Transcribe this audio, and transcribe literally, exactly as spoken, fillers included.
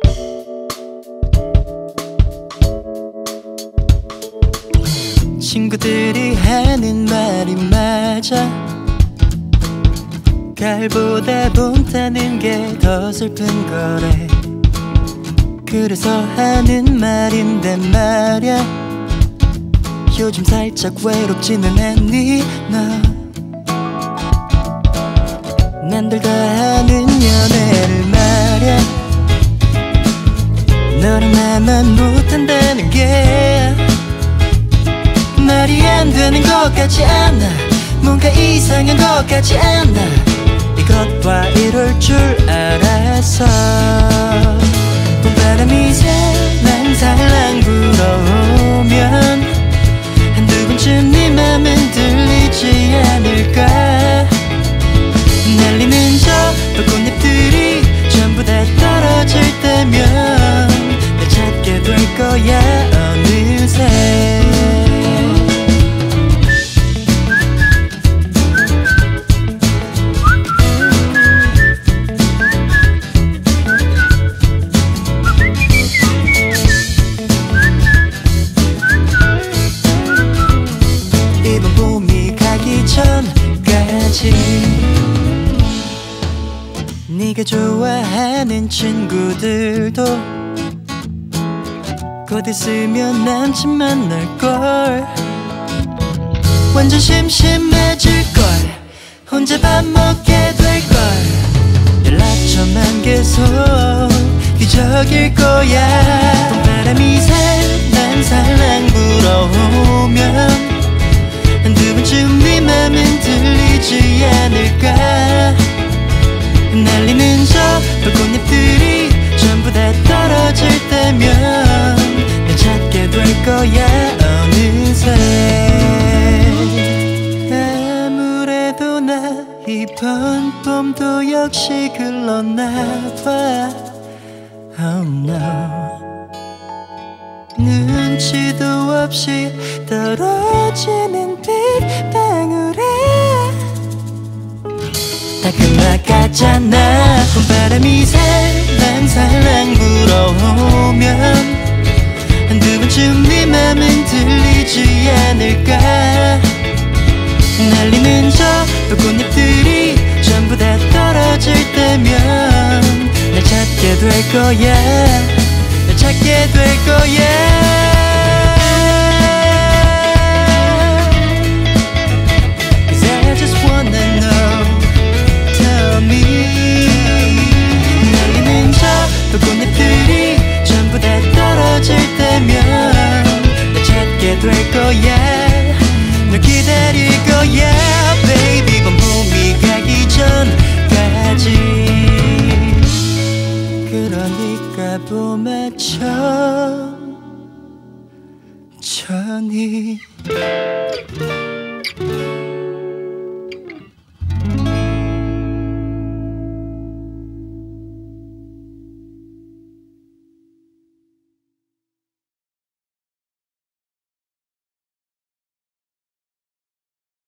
친구들이 하는 말이 맞아. 가을보다 봄 타는 게 더 슬픈 거래. 그래서 하는 말인데 말야, 요즘 살짝 외롭지는 않니 너? 남들 다 하는 연애를 말야, 너랑 나만 못한다는 게 말이 안 되는 것 같지 않아. 뭔가 이상한 것 같지 않아. 이것과 이럴 줄 알았어. 봄바람이 살랑살랑 불어오면 한두 번쯤 네 맘은 들리지 않을까. 날리는 저 벚꽃잎들이 전부 다 떨어질 때면 날 찾게 될 거야 어느새. 이번 봄이 가기 전까지 네가 좋아하는 친구들도 곧 있으면 남친 만날걸. 완전 심심해질걸. 혼자 밥 먹게 될걸. 연락처만 계속 뒤적일 거야. 봄바람이 살랑살랑 불어오면 한두 번쯤 네 맘은 들리지 않을까. 날리는 저 벚꽃잎들이 전부 다 떨어질 때면 날 찾게 될 거야 어느새. 아무래도 나 이번 봄도 역시 글렀나 봐. Oh no. 눈치도 없이 떨어지는 빗방울에 다 끝나갔잖아. 봄바람이 살랑살랑 불어오면 한두 번쯤 네 맘은 들리지 않을까. 날리는 저 벚꽃잎들이 전부 다 떨어질 때면 날 찾게 될 거야. 날 찾게 될 거야. 벚꽃잎들이 전부 다 떨어질 때면 날 찾게 될 거야. 널 기다릴 거야 baby. 봄 봄이 가기 전까지. 그러니까 봄에 천천히